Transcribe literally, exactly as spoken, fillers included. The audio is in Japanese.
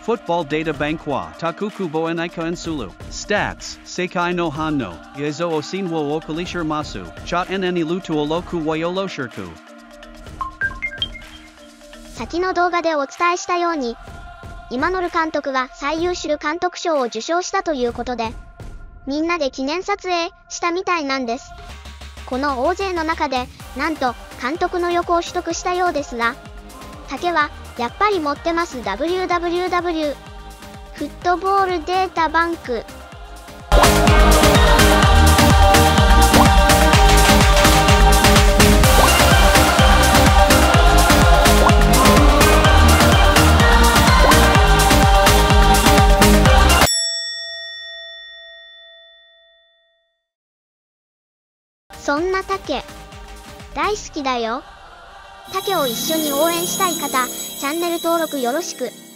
Football data bank wa takukubo enaika ensulu. Stats, Seikai no hanno, yezo osin wo okalishir masu, chat en eni lutu oloku wayolo shirku. 先の動画でお伝えしたように、イマノル監督が最優秀監督賞を受賞したということで、みんなで記念撮影したみたいなんです。この大勢の中で、なんと監督の横を取得したようですが、竹はやっぱり持ってます ダブリューダブリューダブリュー フットボールデータバンク。そんな竹、大好きだよ。竹を一緒に応援したい方、チャンネル登録よろしく。